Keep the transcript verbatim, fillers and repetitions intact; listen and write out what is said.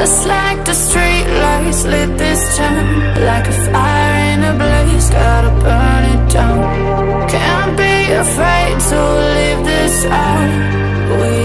Just like the street lights lit this town, like a fire in a blaze, gotta burn it down. Can't be afraid to leave this out. We